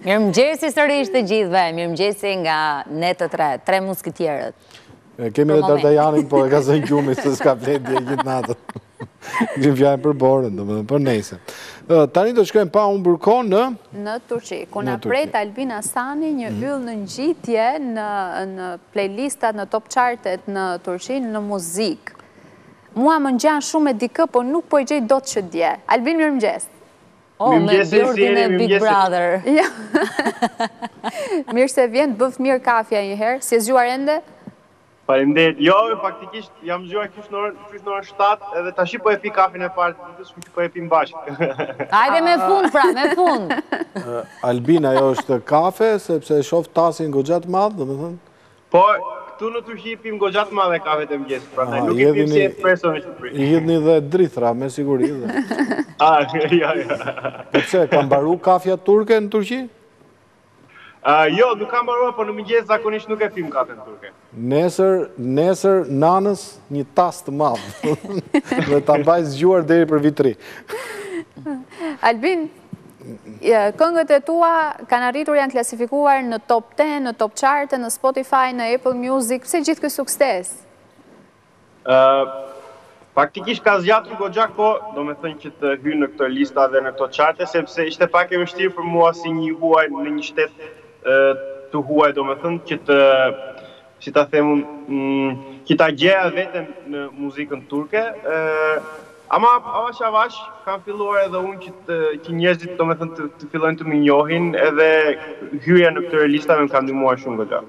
Mirëmëngjesi sërish të gjithëve, mirëmëngjesi nga ne të tre muskëtjerët. Kemi dhe Dardajanin, po e ka zënë gjumi se s'ka flet dje gjithë natën. Gjim fjajnë për borën, për nejse. Tani do shkojmë pa unë burko në Turqi, ku na pret Albin Hasani një yll në ngjitje në playlistat, në top chartet në Turqi, në muzikë. Mua më ngjan shumë e dikë, po nuk po i gjej dot që dje. Albin, mirëmëngjes. Me bjordin e Big Brother. Mirë se vjen, bëf mirë kafja njëherë, si e zgjuar ende? Faleminderit. Jo, faktikisht jam zgjuar qysh në orën 7 edhe tash po e pi kafën e parë të ditës, që po e pim bashkë. Hajde me fund pra, me fund. Albin, ajo është kafe, sepse e shoh tasin goxha të madh, domethënë. Po, këtu në Turqi pim goxha të madhe kafet e mëngjesit, prandaj nuk i pim si espresso në Shqipëri. I hidhni dhe drithra, me siguri. Ja. Pse, ka mbaru kafja turke në Turqi? Jo, nuk kam mbaruar, po në mëngjes zakonisht nuk e pim kafen turke. Nesër nanës një tas të madh. Dhe ta mbaj zgjuar deri për vitri. Albin, këngët e tua kanë arritur, janë klasifikuar në top 10, në top chart, në Spotify, në Apple Music. Pse gjithë ky sukses? Faktikisht ka zgjatur goxha kohë, domethënë që të hyj në këtë lista dhe në këto charte, sepse ishte pak e vështirë për mua si një huaj në një shtet të huaj, domethënë që të, si ta them, që ta gjeja veten në muzikën turke. Ama avash kam filluar edhe unë që njerëzit domethënë të fillojnë të më njohin, edhe hyrja në këtyre listave më ka ndihmuar shumë goxha.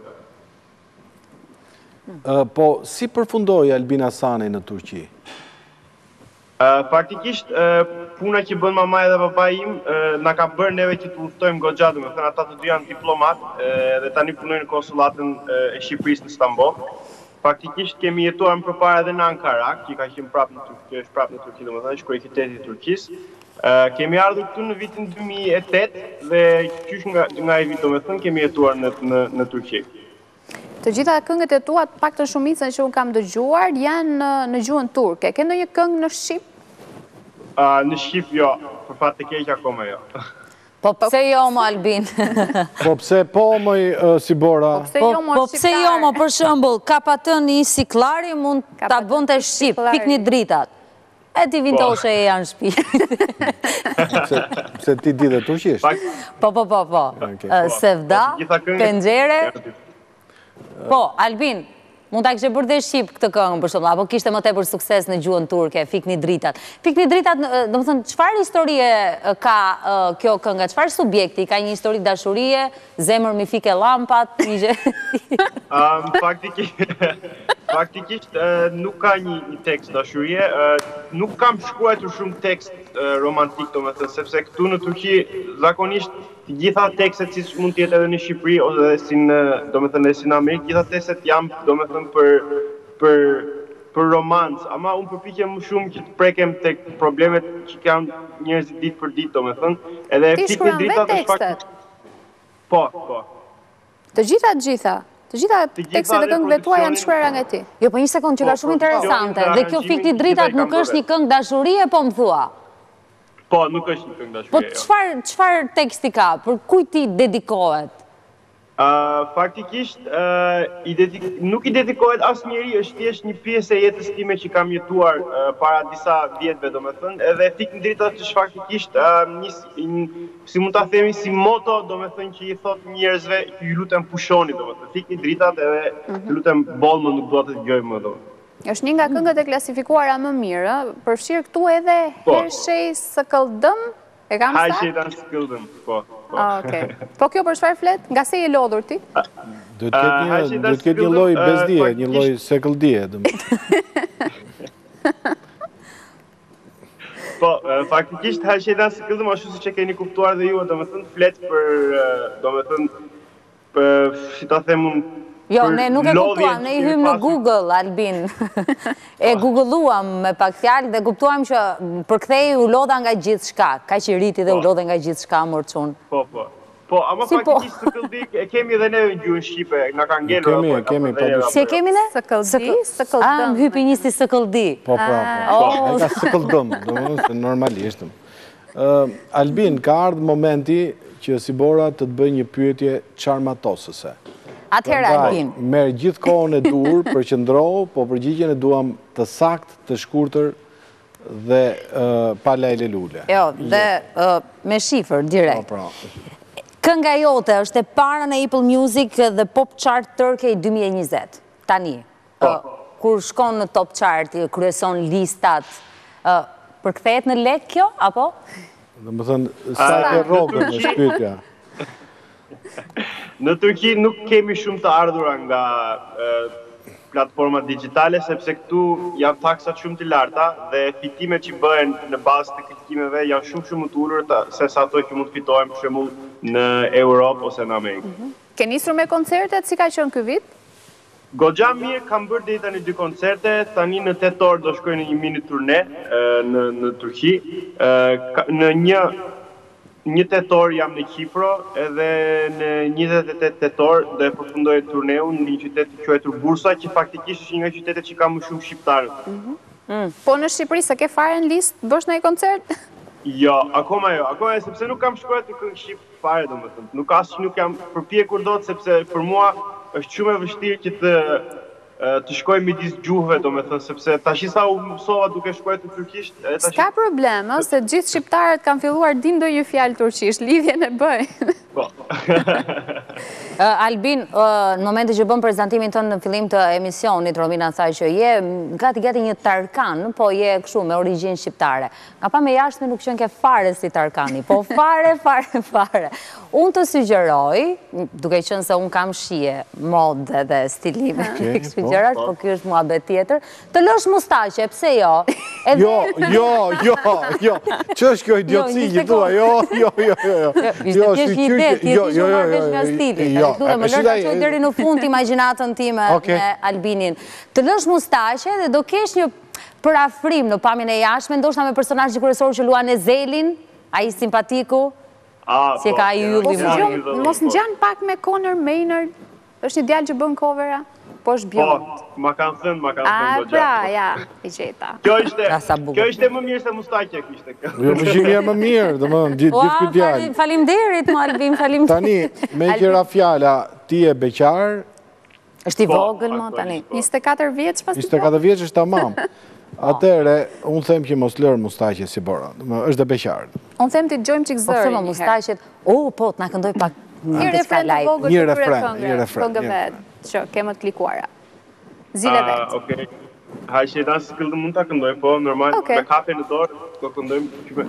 Po, si përfundoi Albin Hasani në Turqi? Faktikisht, puna që bën mamaj dhe papai im, na ka bërë neve që të udhtojmë goxha, domethënë ata të dy janë diplomat, dhe tani punojnë në konsulatën e Shqipërisë në Stamboll. Faktikisht kemi jetuar më përpara edhe në Ankara, që ka qenë prapë në Turqi, është prapë në Turqi, domethënë kryeqyteti i Turqisë. Kemi ardhur këtu në vitin 2008 dhe qysh nga ai vit domethënë kemi jetuar në Turqi. Të gjitha këngët e tua, paktën shumicën që unë kam dëgjuar, janë në gjuhën turke. Ke ndonjë këngë në shqip? Në shqip jo, për fat të keq akoma jo. Po pse jo mo Albin? Po pse po moj Sibora? Po pse jo mo, për shembull, ka patën një Siklari mund ta bënte shqip, pikni dritat. E ti vintoshe e janë shpi. Se ti di dhe turqisht? Po. Sevda, Penxhere. Po, Albin, mund ta kishe bërë dhe shqip këtë këngë për shembull, apo kishte më tepër sukses në gjuhën turke, Fikni dritat. Fikni dritat, domethënë çfarë historie ka kjo këngë? Çfarë subjekti? Ka një histori dashurie, zemër mi fike llampat, një gjë. Faktikisht nuk ka një tekst dashurie, nuk kam shkruar shumë tekst romantik, domethënë, sepse këtu në Turqi zakonisht të gjitha tekstet si mund të jetë edhe në Shqipëri ose si në, domethënë, si në Amerikë, gjitha tekstet janë domethënë për romancë, ama unë përpiqem më shumë që të prekem tek problemet që kanë njerëzit ditë për ditë, domethënë, edhe Fikni dritat është tekstet? Po. Të gjitha tekstet e këngëve tua janë shkruara nga ti. Jo, po një sekond që ka shumë interesante. Dhe kjo Fikni dritat nuk është një këngë dashurie, po më thua? Po, nuk është një këngë dashurie. Po çfarë teksti ka? Për kujt ti dedikohet? Faktikisht nuk i dedikohet asnjëri, është thjesht një pjesë e jetës time që kam jetuar para disa vjetëve, domethënë, edhe Fikni dritat është faktikisht si mund ta themi si moto, domethënë, që i thot njerëzve që ju lutem pushoni, domethënë, Fikni dritat edhe ju lutem boll më nuk dua të dëgjoj më, domethënë. Është një nga këngët e klasifikuara më mirë, përfshir këtu edhe Hershej Skëldëm, e kam sa? Hershej Skëldëm, po. Okej. Po kjo për çfarë flet? Nga se je lodhur ti? Duhet të ketë një lloj bezdie, një lloj sekëldie, Po, faktikisht Hershej Skëldëm, ashtu siç e keni kuptuar dhe ju, domethënë flet për, domethënë, si ta them unë, jo, ne nuk e kuptuam, ne i hym në Google, Albin. E googulluam me pak fjalë dhe kuptuam që përkthej u lodha nga gjithçka, kaq i riti dhe u lodha nga gjithçka morçun. Po, ama faktikisht Skëldi e kemi edhe ne në gjuhën shqipe, na ka ngelur. Kemi. Si e kemi ne? Skëldëm. Hypi njësi Skëldi. Po. E ka Skëldëm, domethënë normalisht. Albin, ka ardhur momenti që Sibora të të bëj një pyetje qarmatosëse. Atëherë, Albin. Merë gjithë kohën e dur, përqëndrohu, po përgjigjen e duam të sakt, të shkurtër dhe pa lajle lule. Jo, dhe me shifër, direkt. Kënga jote është e para në Apple Music dhe Pop Chart Turkey 2020. Tani, kur shkon në Top Chart, kryeson listat, përkthehet në lek kjo, apo? Dhe më thënë, sa ke rogën në shpytja? Në Turqi nuk kemi shumë të ardhura nga platformat digitale, sepse këtu janë taksat shumë të larta dhe fitimet që bëhen në bazë të klikimeve janë shumë të ulura se sa ato që mund të fitojmë për shembull në Europë ose në Amerikë. Ke nisur me koncertet, si ka qenë ky vit? Goxha mirë, kam bërë deri tani 2 koncerte, tani në 8 orë do shkoj në një mini turne në Turqi. Në një tetor jam në Kipro, edhe në 28 tetor dhe përfundoj turneun në një qytet të quajtur Bursa, që faktikisht është një nga qytetet që ka më shumë shqiptarë. Po në Shqipëri, se ke fare në listë, bësh në e koncert? Jo, akoma sepse nuk kam shkuar të këngë shqip fare, domethënë. Nuk jam përpjekur dot, sepse për mua është shumë e vështirë që të shkoj midis gjuhëve, domethënë, sepse tash sa u mësova duke shkuar të turqisht. S'ka problem, se gjithë shqiptarët kanë filluar dim ndonjë fjalë turqisht, lidhjen e bëjnë. Po. Albin, në momentin që bëm prezantimin tënë në fillim të emisionit, Romina tha që je gati një tarkan, po je kështu me origjinë shqiptare. Nga pa me jashtme nuk qenë ke fare si tarkani, po fare. Unë të sugjeroj, duke qenë se unë kam shije, modë dhe stilime, sugjerat, po kjo është muhabet tjetër, të lësh mustaqe, pse jo? Jo, që është kjo idiotësi që tua, jo. Ti e që marrë vesh nga stili. Duhe më lërë që deri në fund të imaginatën time me Albinin. Të lësh mustaqe dhe do kesh një përafrim në pamjen e jashtme, ndoshta me personazhin kryesor që luan Ezelin, ai simpatiku, si e ka ai ylli. Mos ngjan pak me Conor Maynard, është një djalë që bën covera, po është bjond. Po, ma kanë thënë Goxha. Pra, ja, i gjeta. Kjo ishte më mirë se mustaqja kishte. Jo, përgjimja më mirë, dhe më gjithë këtë djallë. Falimderit, më Albin, falimderit. Tani, me qëra fjalla, ti e beqar. Është i vogël, më tani. 24 vjeç pas të 24 vjeç është tamam. Atere, unë them që mos lërë mustaqe si Bora, është dhe beqar. Unë them të gjojmë qik zërë. Po, thëmë mustaqet, po, të na këndoj pak një refren të vogël të kërë këngëve që kemë të klikuara. Zile vetë. Okej. Hajë që dansë këllë mund të këndoj, po, normal, me kafe në dorë, do këndojmë.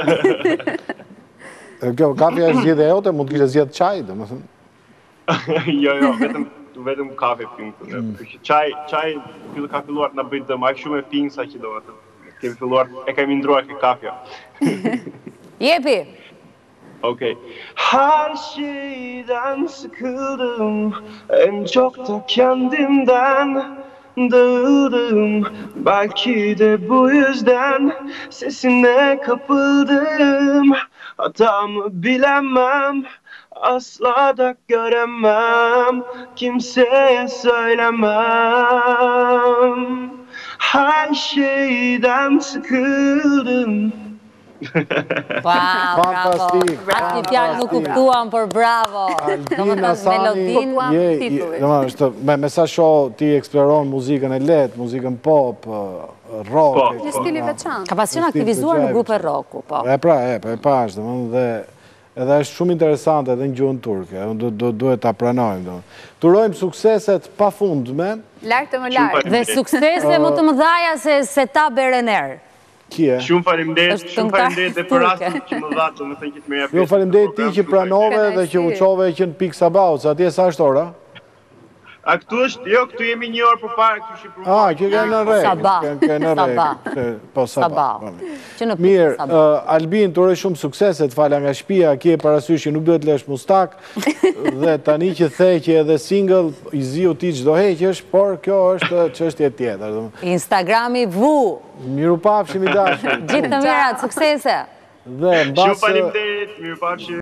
Kjo, kafe është zjedhe e ote, mund të kishtë zjedhe qaj, dhe më thënë? Jo, vetëm kafe pimë. Qaj, ka filluar të në bëjtë dëmë, aqë shumë e pimë sa që do vetëm. Kemi filluar, e kemi ndruar ke kafja. Jepi! Okey. Her şeyden sıkıldım, en çok da kendimden dağıldım. Belki de bu yüzden sesine kapıldım. Hatamı bilemem, asla da göremem, kimseye söylemem. Her şeyden sıkıldım. Fantastik. Atë një fjallë nuk kuptuam, por bravo. Albin Asani, me sa shoh ti eksploron muzikën e letë, muzikën pop, rock. Një stili veçantë. Ka pasion aktivizuar në grupe rocku, po. E pash, dhe edhe është shumë interesante edhe në gjuhën turke, duhet ta pranojmë. Turojmë sukseset pa fundme. Lartë më lartë. Dhe suksese më të mëdhaja se ta Berener. Shumë faleminderit dhe për rastin që më dhatë, më thënë që të merja pjesë. Jo, faleminderit ti që pranove dhe që uqove që në Pikë Sabau, se atje sa është ora? A këtu është, jo, këtu jemi 1 orë për para, këtu shi për para. Që ke në rejë. Sabah. Mirë, Albin, të ure shumë sukseset, fala nga shpia, kje parasysh që nuk duhet lesh mustak, dhe tani që the që edhe single, i ziu ti qdo heqesh, por kjo është çështje tjetër. Instagrami vu. Miru pafshim i dashur. Gjithë të mirat, suksese. Shumë faleminderit, miru pafshim.